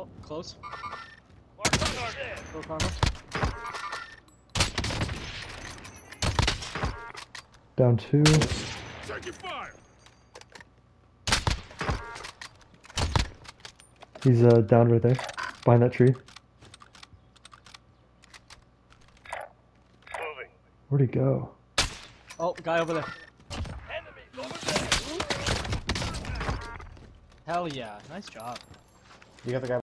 Oh, close. Go, Connor. Down 2. Taking fire. He's down right there, behind that tree. Moving. Where'd he go? Oh, guy over there. Enemies over there. Hell yeah. Nice job. You got the guy